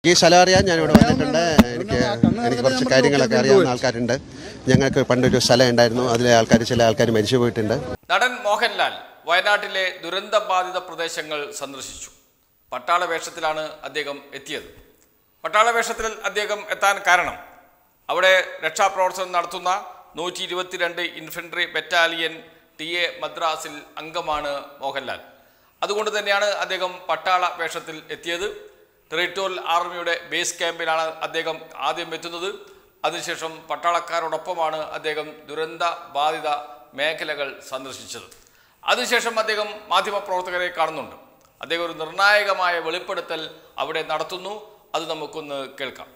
ഈ സ്ഥലം അറിയാൻ ഞാനിവിടെ വന്നിട്ടുണ്ട്. എനിക്ക് കുറച്ച് കാര്യങ്ങളൊക്കെ അറിയാവുന്ന ആൾക്കാരുണ്ട്. ഞങ്ങൾക്ക് പണ്ടൊരു സ്ഥലം ഉണ്ടായിരുന്നു, അതിലെ ചില ആൾക്കാർ മരിച്ചു പോയിട്ടുണ്ട്. നടൻ മോഹൻലാൽ വയനാട്ടിലെ ദുരന്തബാധിത പ്രദേശങ്ങൾ സന്ദർശിച്ചു. പട്ടാള വേഷത്തിലാണ് അദ്ദേഹം എത്തിയത്. പട്ടാള വേഷത്തിൽ അദ്ദേഹം എത്താൻ കാരണം അവിടെ രക്ഷാപ്രവർത്തനം നടത്തുന്ന 122 ഇൻഫൻട്രി ബറ്റാലിയൻ TA മദ്രാസിൽ അംഗമാണ് മോഹൻലാൽ. അതുകൊണ്ട് തന്നെയാണ് അദ്ദേഹം പട്ടാള വേഷത്തിൽ എത്തിയത്. ടെറിട്ടോറിയൽ ആർമിയുടെ ബേസ് ക്യാമ്പിലാണ് അദ്ദേഹം ആദ്യം എത്തുന്നത്. അതിനുശേഷം പട്ടാളക്കാരോടൊപ്പമാണ് അദ്ദേഹം ദുരന്ത ബാധിത മേഖലകൾ സന്ദർശിച്ചത്. അതിനുശേഷം അദ്ദേഹം മാധ്യമപ്രവർത്തകരെ കാണുന്നുണ്ട്. അദ്ദേഹം ഒരു നിർണായകമായ വെളിപ്പെടുത്തൽ അവിടെ നടത്തുന്നു. അത് നമുക്കൊന്ന് കേൾക്കാം.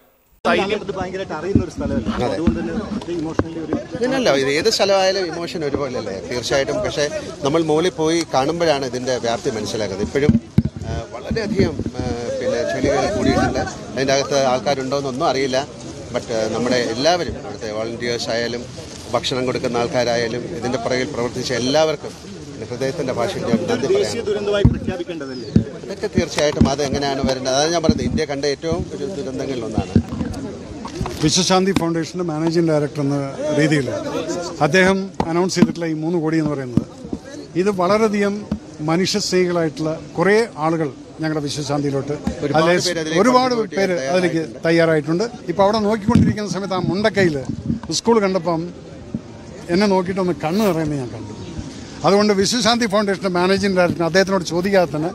പിന്നല്ലോ ഇത് ഏത് സ്ഥലമായാലും ഇമോഷൻ ഒരുപോലെയല്ലേ, തീർച്ചയായിട്ടും. പക്ഷേ നമ്മൾ മുകളിൽ പോയി കാണുമ്പോഴാണ് ഇതിൻ്റെ വ്യാപ്തി മനസ്സിലാക്കുന്നത്. ഇപ്പോഴും വളരെയധികം ചെളികൾ കൂടിയിട്ടുണ്ട്. അതിൻ്റെ അകത്ത് ആൾക്കാരുണ്ടോയെന്നൊന്നും അറിയില്ല. ബട്ട് നമ്മുടെ എല്ലാവരും ഇവിടുത്തെ വോളണ്ടിയേഴ്സ് ആയാലും ഭക്ഷണം കൊടുക്കുന്ന ആൾക്കാരായാലും ഇതിൻ്റെ പുറകിൽ പ്രവർത്തിച്ച എല്ലാവർക്കും ഹൃദയത്തിൻ്റെ ഭാഷയിൽ ഞാൻ നന്ദി പറയാം. അതൊക്കെ തീർച്ചയായിട്ടും അത് എങ്ങനെയാണ് വരേണ്ടത്, അതാണ് ഞാൻ പറഞ്ഞത്. ഇന്ത്യ കണ്ട ഏറ്റവും ഒരു ദുരന്തങ്ങളിലൊന്നാണ്. വിശ്വശാന്തി ഫൗണ്ടേഷൻ്റെ മാനേജിംഗ് ഡയറക്ടർ എന്ന രീതിയിൽ അദ്ദേഹം അനൗൺസ് ചെയ്തിട്ടുള്ള ഈ 3 കോടി എന്ന് പറയുന്നത്, ഇത് വളരെയധികം മനുഷ്യസ്നേഹികളായിട്ടുള്ള കുറേ ആളുകൾ ഞങ്ങളുടെ വിശ്വശാന്തിയിലോട്ട് ഒരുപാട് പേര് അതിലേക്ക് തയ്യാറായിട്ടുണ്ട്. ഇപ്പോൾ അവിടെ നോക്കിക്കൊണ്ടിരിക്കുന്ന സമയത്ത് ആ മുണ്ടക്കയിൽ സ്കൂൾ കണ്ടപ്പം എന്നെ നോക്കിയിട്ടൊന്ന് കണ്ണ് നിറയുന്നത് ഞാൻ കണ്ടു. അതുകൊണ്ട് വിശ്വശാന്തി ഫൗണ്ടേഷൻ്റെ മാനേജിംഗ് ഡയറക്ടർ അദ്ദേഹത്തിനോട് ചോദിക്കാതെ തന്നെ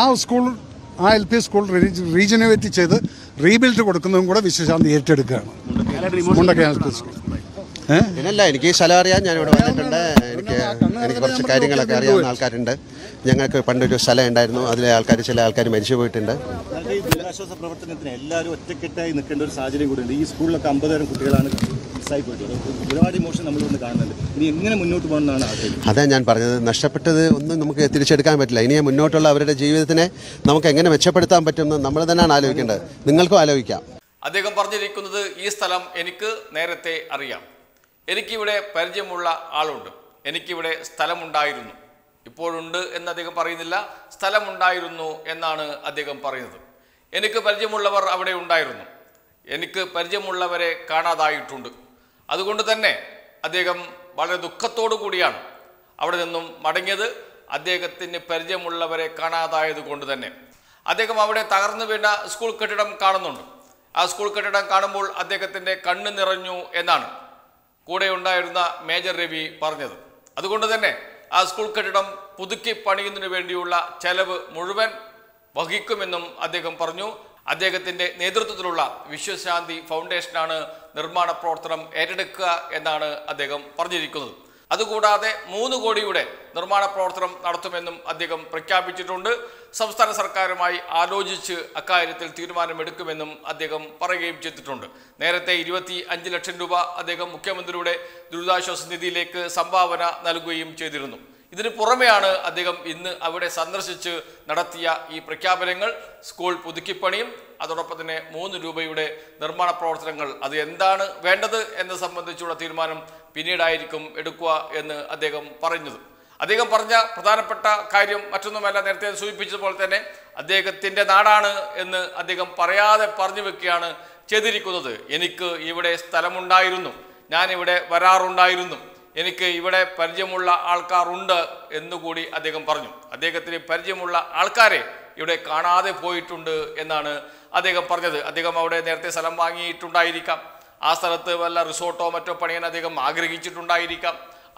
ആ LP സ്കൂൾ റീജനുവേറ്റ് ചെയ്ത് റീബിൽഡ് കൊടുക്കുന്നതും കൂടെ വിശ്വശാന്തി ഏറ്റെടുക്കുകയാണ്. മുണ്ടക്കൈ LP സ്കൂൾ പിന്നല്ല, എനിക്ക് ഈ സ്ഥലം അറിയാൻ ഞാനിവിടെ വന്നിട്ടുണ്ട്. എനിക്ക് കുറച്ച് കാര്യങ്ങളൊക്കെ അറിയാവുന്ന ആൾക്കാരുണ്ട്. ഞങ്ങൾക്ക് പണ്ടൊരു സ്ഥലം ഉണ്ടായിരുന്നു, അതിലെ ചില ആൾക്കാർ മരിച്ചു പോയിട്ടുണ്ട്. ദുരിതാശ്വാസ പ്രവർത്തനത്തിന് എല്ലാവരും ഒറ്റക്കെട്ടായി നിൽക്കേണ്ട ഒരു സാഹചര്യം കൂടിയുണ്ട്. ഈ സ്കൂളിലൊക്കെ 50,000 കുട്ടികളാണ് മിസ്സായി പോയിട്ടുള്ളത്. ഒരുപാട് ഇമോഷൻ നമ്മളിന്ന് കാണുന്നുണ്ട്. ഇനി എങ്ങനെ മുന്നോട്ട് പോകണമെന്നാണ് ആഗ്രഹിക്കുന്നത്. അതാ ഞാൻ പറഞ്ഞത്, നഷ്ടപ്പെട്ടത് ഒന്നും നമുക്ക് തിരിച്ചെടുക്കാൻ പറ്റില്ല. ഇനി മുന്നോട്ടുള്ള അവരുടെ ജീവിതത്തിനെ നമുക്ക് എങ്ങനെ മെച്ചപ്പെടുത്താൻ പറ്റുമെന്ന് നമ്മൾ തന്നെയാണ് ആലോചിക്കേണ്ടത്. നിങ്ങൾക്കും ആലോചിക്കാം. അദ്ദേഹം പറഞ്ഞിരിക്കുന്നത്, ഈ സ്ഥലം എനിക്ക് നേരത്തെ അറിയാം, എനിക്കിവിടെ പരിചയമുള്ള ആളുണ്ട്, എനിക്കിവിടെ സ്ഥലമുണ്ടായിരുന്നു. ഇപ്പോഴുണ്ട് എന്ന് അദ്ദേഹം പറയുന്നില്ല, സ്ഥലമുണ്ടായിരുന്നു എന്നാണ് അദ്ദേഹം പറയുന്നത്. എനിക്ക് പരിചയമുള്ളവർ അവിടെ ഉണ്ടായിരുന്നു, എനിക്ക് പരിചയമുള്ളവരെ കാണാതായിട്ടുണ്ട്. അതുകൊണ്ട് തന്നെ അദ്ദേഹം വളരെ ദുഃഖത്തോടു കൂടിയാണ് അവിടെ നിന്നും മടങ്ങിയത്. അദ്ദേഹത്തിന് പരിചയമുള്ളവരെ കാണാതായത് കൊണ്ട് തന്നെ അദ്ദേഹം അവിടെ തകർന്നു വീണ സ്കൂൾ കെട്ടിടം കാണുന്നുണ്ട്. ആ സ്കൂൾ കെട്ടിടം കാണുമ്പോൾ അദ്ദേഹത്തിൻ്റെ കണ്ണ് നിറഞ്ഞു എന്നാണ് കൂടെ ഉണ്ടായിരുന്ന മേജർ രവി പറഞ്ഞത്. അതുകൊണ്ട് തന്നെ ആ സ്കൂൾ കെട്ടിടം പുതുക്കി പണിയുന്നതിന് വേണ്ടിയുള്ള ചെലവ് മുഴുവൻ വഹിക്കുമെന്നും അദ്ദേഹം പറഞ്ഞു. അദ്ദേഹത്തിൻ്റെ നേതൃത്വത്തിലുള്ള വിശ്വശാന്തി ഫൗണ്ടേഷനാണ് നിർമ്മാണ പ്രവർത്തനം ഏറ്റെടുക്കുക എന്നാണ് അദ്ദേഹം പറഞ്ഞിരിക്കുന്നത്. അതുകൂടാതെ 3 കോടിയുടെ നിർമ്മാണ പ്രവർത്തനം നടത്തുമെന്നും അദ്ദേഹം പ്രഖ്യാപിച്ചിട്ടുണ്ട്. സംസ്ഥാന സർക്കാരുമായി ആലോചിച്ച് അക്കാര്യത്തിൽ തീരുമാനമെടുക്കുമെന്നും അദ്ദേഹം പറയുകയും ചെയ്തിട്ടുണ്ട്. നേരത്തെ 25 ലക്ഷം രൂപ അദ്ദേഹം മുഖ്യമന്ത്രിയുടെ ദുരിതാശ്വാസ നിധിയിലേക്ക് സംഭാവന നൽകുകയും ചെയ്തിരുന്നു. ഇതിന് പുറമെയാണ് അദ്ദേഹം ഇന്ന് അവിടെ സന്ദർശിച്ച് നടത്തിയ ഈ പ്രഖ്യാപനങ്ങൾ. സ്കൂൾ പുതുക്കിപ്പണിയും അതോടൊപ്പം തന്നെ 3 രൂപയുടെ നിർമ്മാണ പ്രവർത്തനങ്ങൾ. അത് എന്താണ് വേണ്ടത് എന്നത് സംബന്ധിച്ചുള്ള തീരുമാനം പിന്നീടായിരിക്കും എടുക്കുക എന്ന് അദ്ദേഹം പറഞ്ഞത്. അദ്ദേഹം പറഞ്ഞ പ്രധാനപ്പെട്ട കാര്യം മറ്റൊന്നുമല്ല, നേരത്തെ സൂചിപ്പിച്ചതുപോലെ തന്നെ അദ്ദേഹത്തിൻ്റെ നാടാണ് എന്ന് അദ്ദേഹം പറയാതെ പറഞ്ഞു വെക്കുകയാണ് ചെയ്തിരിക്കുന്നത്. എനിക്ക് ഇവിടെ സ്ഥലമുണ്ടായിരുന്നു, ഞാനിവിടെ വരാറുണ്ടായിരുന്നു, എനിക്ക് ഇവിടെ പരിചയമുള്ള ആൾക്കാരുണ്ട് എന്നുകൂടി അദ്ദേഹം പറഞ്ഞു. അദ്ദേഹത്തിന് പരിചയമുള്ള ആൾക്കാരെ ഇവിടെ കാണാതെ പോയിട്ടുണ്ട് എന്നാണ് അദ്ദേഹം പറഞ്ഞത്. അദ്ദേഹം അവിടെ നേരത്തെ സ്ഥലം വാങ്ങിയിട്ടുണ്ടായിരിക്കാം, ആ സ്ഥലത്ത് വല്ല റിസോർട്ടോ മറ്റോ പണിയാൻ അദ്ദേഹം ആഗ്രഹിച്ചിട്ടുണ്ടായിരിക്കാം.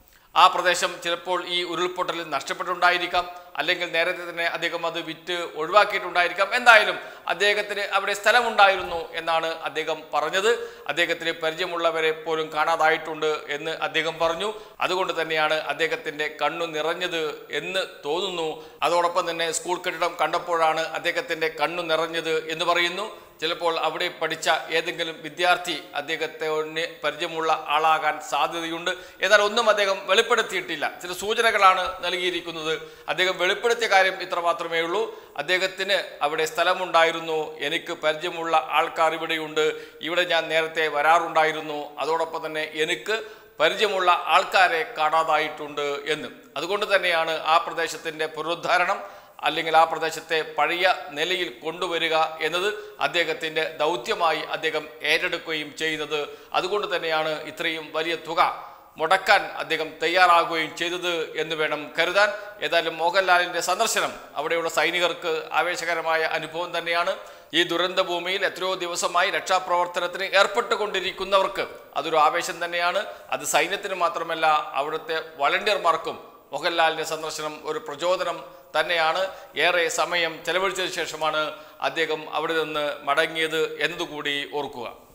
ആ പ്രദേശം ചിലപ്പോൾ ഈ ഉരുൾപൊട്ടലിൽ നഷ്ടപ്പെട്ടുണ്ടായിരിക്കാം, അല്ലെങ്കിൽ നേരത്തെ തന്നെ അദ്ദേഹം അത് വിറ്റ് ഒഴിവാക്കിയിട്ടുണ്ടായിരിക്കാം. എന്തായാലും അദ്ദേഹത്തിന് അവിടെ സ്ഥലമുണ്ടായിരുന്നു എന്നാണ് അദ്ദേഹം പറഞ്ഞത്. അദ്ദേഹത്തിന് പരിചയമുള്ളവരെ പോലും കാണാതായിട്ടുണ്ട് എന്ന് അദ്ദേഹം പറഞ്ഞു. അതുകൊണ്ട് തന്നെയാണ് അദ്ദേഹത്തിൻ്റെ കണ്ണു നിറഞ്ഞത് എന്ന് തോന്നുന്നു. അതോടൊപ്പം തന്നെ സ്കൂൾ കെട്ടിടം കണ്ടപ്പോഴാണ് അദ്ദേഹത്തിൻ്റെ കണ്ണു നിറഞ്ഞത് എന്ന് പറയുന്നു. ചിലപ്പോൾ അവിടെ പഠിച്ച ഏതെങ്കിലും വിദ്യാർത്ഥി അദ്ദേഹത്തെ പരിചയമുള്ള ആളാകാൻ സാധ്യതയുണ്ട്. എന്നാൽ ഒന്നും അദ്ദേഹം വെളിപ്പെടുത്തിയിട്ടില്ല. ചില സൂചനകളാണ് നൽകിയിരിക്കുന്നത്. അദ്ദേഹം വെളിപ്പെടുത്തിയ കാര്യം ഇത്ര മാത്രമേ ഉള്ളൂ. അദ്ദേഹത്തിന് അവിടെ സ്ഥലമുണ്ടായിരുന്നു, എനിക്ക് പരിചയമുള്ള ആൾക്കാർ ഇവിടെയുണ്ട്, ഇവിടെ ഞാൻ നേരത്തെ വരാറുണ്ടായിരുന്നു, അതോടൊപ്പം തന്നെ എനിക്ക് പരിചയമുള്ള ആൾക്കാരെ കാണാതായിട്ടുണ്ട് എന്ന്. അതുകൊണ്ട് തന്നെയാണ് ആ പ്രദേശത്തിൻ്റെ പുനരുദ്ധാരണം, അല്ലെങ്കിൽ ആ പ്രദേശത്തെ പഴയ നിലയിൽ കൊണ്ടുവരിക എന്നത് അദ്ദേഹത്തിൻ്റെ ദൗത്യമായി അദ്ദേഹം ഏറ്റെടുക്കുകയും ചെയ്യുന്നത്. അതുകൊണ്ട് തന്നെയാണ് ഇത്രയും വലിയ തുക മുടക്കാൻ അദ്ദേഹം തയ്യാറാകുകയും ചെയ്തത് എന്ന് വേണം കരുതാൻ. ഏതായാലും മോഹൻലാലിൻ്റെ സന്ദർശനം അവിടെയുള്ള സൈനികർക്ക് ആവേശകരമായ അനുഭവം തന്നെയാണ്. ഈ ദുരന്ത ഭൂമിയിൽ എത്രയോ ദിവസമായി രക്ഷാപ്രവർത്തനത്തിന് ഏർപ്പെട്ടുകൊണ്ടിരിക്കുന്നവർക്ക് അതൊരു ആവേശം തന്നെയാണ്. അത് സൈന്യത്തിന് മാത്രമല്ല, അവിടുത്തെ വളണ്ടിയർമാർക്കും മോഹൻലാലിൻ്റെ സന്ദർശനം ഒരു പ്രചോദനം തന്നെയാണ്. ഏറെ സമയം ചെലവഴിച്ചതിന് ശേഷമാണ് അദ്ദേഹം അവിടെ നിന്ന് മടങ്ങിയത് എന്നതുകൂടി ഓർക്കുക.